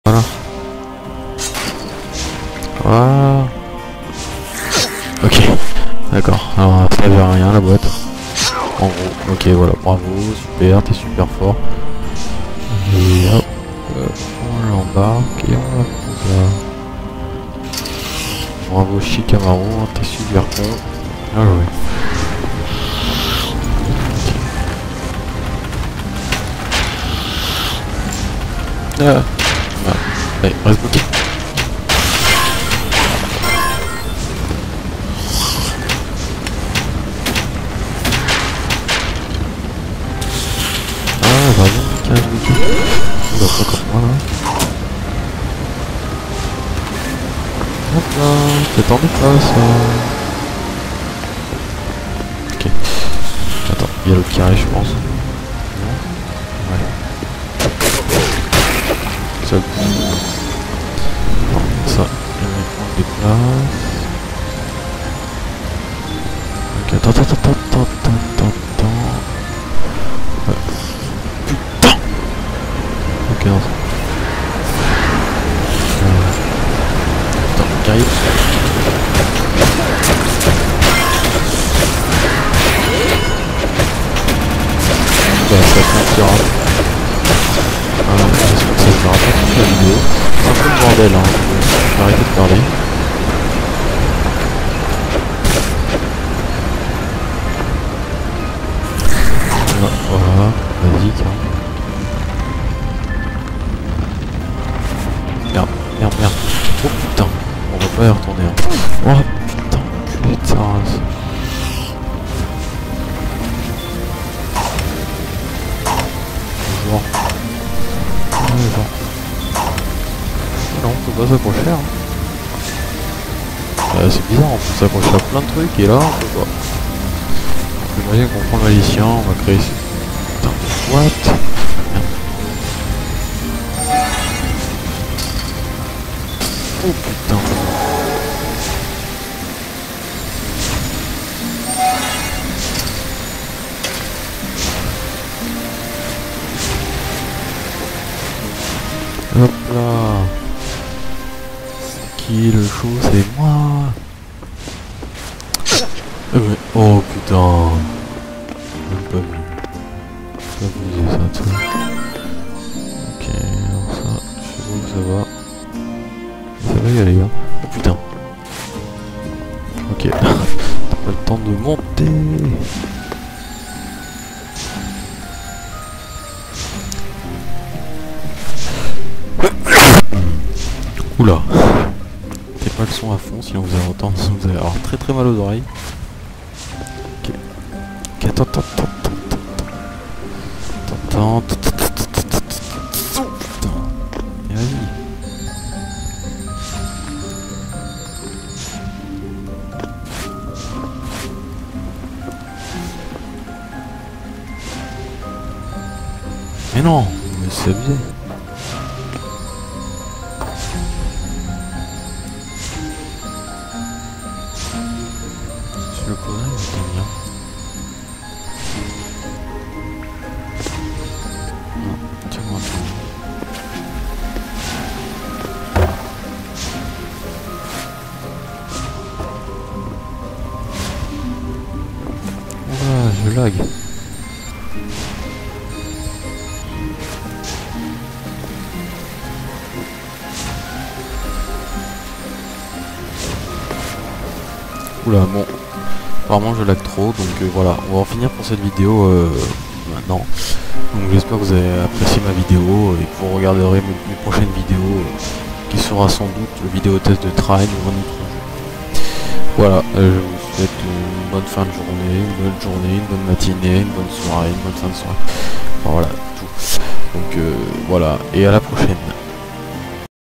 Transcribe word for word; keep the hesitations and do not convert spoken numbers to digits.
Voilà. Voilà. Ok. D'accord. Alors ça servait à rien la boîte. En gros. Ok voilà. Bravo. Super. T'es super fort. Et hop. Euh, on l'embarque et on la pose là. Bravo Shikamaru. Hein, t'es super con. Ah ouais. Ah. Ah. Allez, reste bloqué. Ah, vas-y, quinze bloqué. Oula, pas comme moi là. Hop là, t'attendais pas ça. Ok. Attends, il y a l'autre qui arrive, je pense. Non. Ouais. Ça le coup. Non, ça, on le déplace. Ok, attends, attends, attends, attends, attends, attends. Ouais. Putain. Ok, non. Euh... Putain, qui arrive. Bah, ça va être un petit rap. Ah, j'espère que ça ne verra pas toute la vidéo. C'est un peu le bordel, hein. Je vais arrêter de parler. Voilà, vas-y, tiens. Merde, merde, merde. Oh putain, on va pas y retourner. Hein. Oh putain, culé de sa race. Bonjour. Bonjour. Non, on peut pas s'accrocher. Hein. Euh, c'est bizarre, on peut s'accrocher à plein de trucs et là on peut pas. J'imagine qu'on prend le magicien, on va créer ici. Putain, what? Merde. Oh putain. Hop là. C'est qui le chou? C'est moi. Euh, ouais. Oh putain. Même pas vu. Pas vu ça tout. Ok, alors ça, je sais pas où ça va. Ça va y aller là. Oh putain. Ok. T'as pas le temps de monter. Oula. Mettez pas le son à fond, sinon vous allez entendre, vous allez avoir très très mal aux oreilles. Ok. Ok, attends, attends, attends, attends, attends, attends, attends, putain. Et vas-y. Mais non, mais c'est abusé. Le poser, il entend bien. Non, tiens-moi un peu. Ouah, je lag. Oula, bon. Apparemment je lag trop, donc euh, voilà, on va en finir pour cette vidéo euh, maintenant. Donc j'espère que vous avez apprécié ma vidéo et que vous regarderez mes, mes prochaines vidéos euh, qui sera sans doute le vidéo test de Trine ou un autre jeu. Voilà, euh, je vous souhaite une bonne fin de journée, une bonne journée, une bonne matinée, une bonne soirée, une bonne fin de soirée. Enfin, voilà, tout. Donc euh, voilà, et à la prochaine.